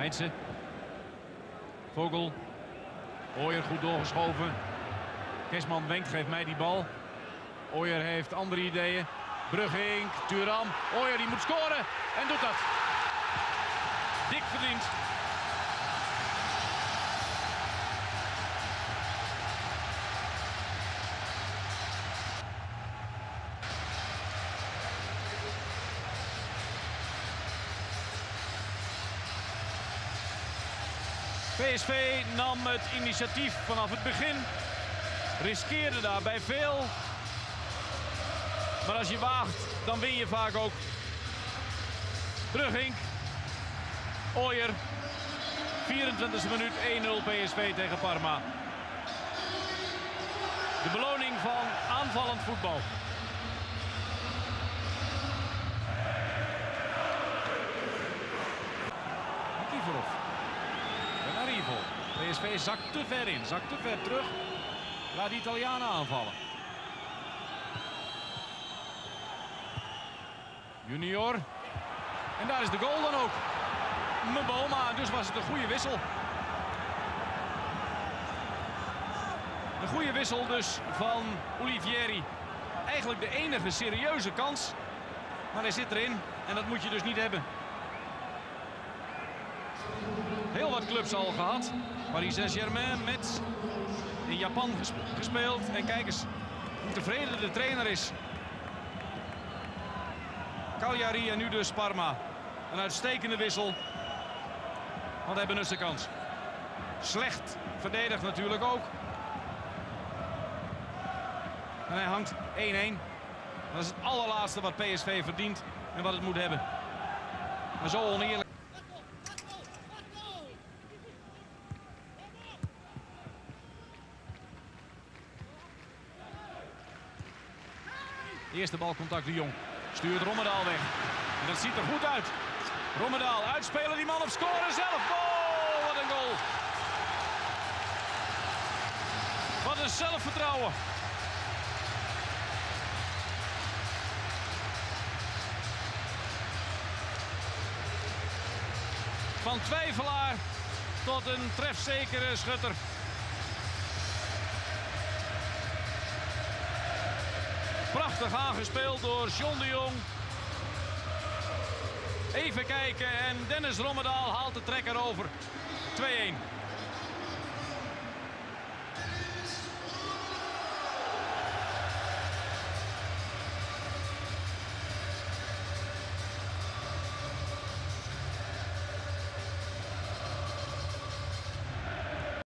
Heintse. Vogel. Ooyer goed doorgeschoven. Kesman wenkt, geeft mij die bal. Ooyer heeft andere ideeën. Brugging, Thuram. Ooyer die moet scoren en doet dat. Dik verdiend. PSV nam het initiatief vanaf het begin. Riskeerde daarbij veel. Maar als je waagt, dan win je vaak ook. Brugging. Ooyer. 24e minuut 1-0 PSV tegen Parma. De beloning van aanvallend voetbal. Nikiforov. Benarivo. PSV zakt te ver in, zakt te ver terug. Laat de Italianen aanvallen. Junior. En daar is de goal dan ook. Mboma, dus was het een goede wissel. Een goede wissel dus van Olivieri. Eigenlijk de enige serieuze kans. Maar hij zit erin en dat moet je dus niet hebben. Heel wat clubs al gehad. Paris Saint-Germain, Metz, in Japan gespeeld. En kijk eens hoe tevreden de trainer is. Cagliari en nu dus Parma. Een uitstekende wissel. Want hebben dus de kans. Slecht verdedigd natuurlijk ook. En hij hangt 1-1. Dat is het allerlaatste wat PSV verdient en wat het moet hebben. Maar zo oneerlijk. Eerste balcontact de Jong. Stuurt Rommedaal weg. En dat ziet er goed uit. Rommedaal uitspelen, die man op scoren zelf. Oh, wat een goal. Wat een zelfvertrouwen. Van twijfelaar tot een trefzekere schutter. Prachtig aangespeeld door John de Jong. Even kijken en Dennis Rommedaal haalt de trekker over. 2-1.